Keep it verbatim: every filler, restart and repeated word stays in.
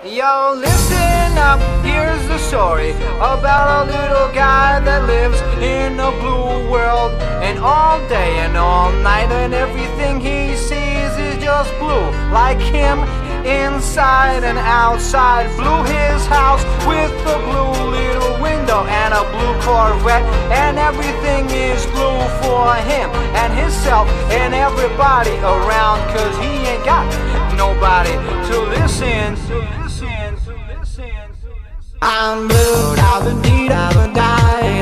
Yo, listen up, here's the story about a little guy that lives in a blue world. And all day and all night and everything he sees is just blue. Like him, inside and outside. Blue his house with a blue little window and a blue Corvette. And everything is blue for him and himself and everybody around. Cause he ain't got nobody to listen to. I'm blue, I've been deed, I've been dying.